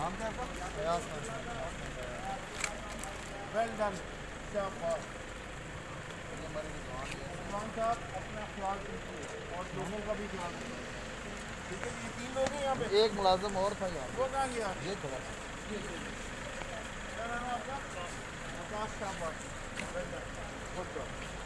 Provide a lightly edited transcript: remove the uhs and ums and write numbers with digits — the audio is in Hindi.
नाम क्या आपका? प्रयास वेल डन, शाबाश। इमरान साहब अपना ख्याल कीजिए और लोगों का भी ख्याल कीजिए, ठीक है? ये 3 लोग हैं यहाँ पे। एक मुलाजिम और था यार, वो कहाँ गया? ये थोड़ा क्या नाम है आपका? आकाश, शाबाश, वेल डन, गुड जॉब।